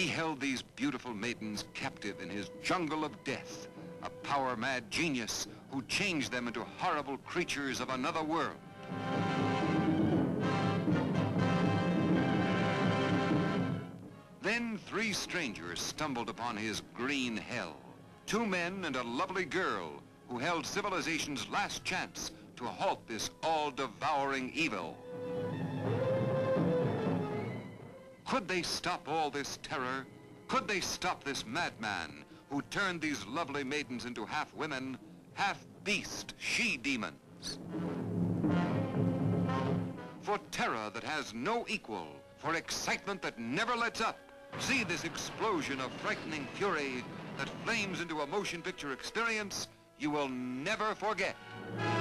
He held these beautiful maidens captive in his jungle of death, a power-mad genius who changed them into horrible creatures of another world. Then 3 strangers stumbled upon his green hell. 2 men and a lovely girl who held civilization's last chance to halt this all-devouring evil. Could they stop all this terror? Could they stop this madman who turned these lovely maidens into half-women, half-beast she-demons? For terror that has no equal, for excitement that never lets up, see this explosion of frightening fury that flames into a motion picture experience you will never forget.